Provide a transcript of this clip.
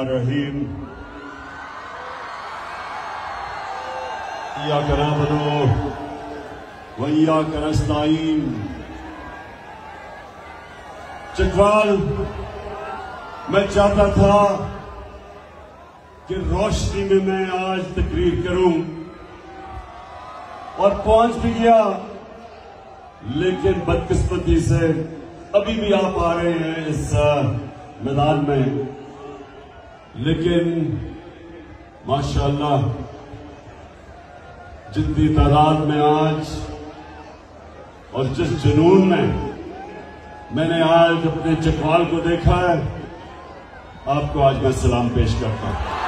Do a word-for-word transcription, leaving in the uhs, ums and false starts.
Bismillahirrahmanirrahim. Iyyaka na'budu wa iyyaka nasta'in. Chakwal میں چاہتا تھا کہ روشنی میں میں آج تقریر کروں اور پہنچ بھی گیا، لیکن بدقسمتی سے ابھی بھی آپ آ رہے ہیں اس میدان میں، لیکن ماشاءاللہ جتنی تعداد میں آج اور جس جنون میں میں نے آج اپنے چکوال کو دیکھا ہے، آپ کو آج میں سلام پیش کرتا ہوں۔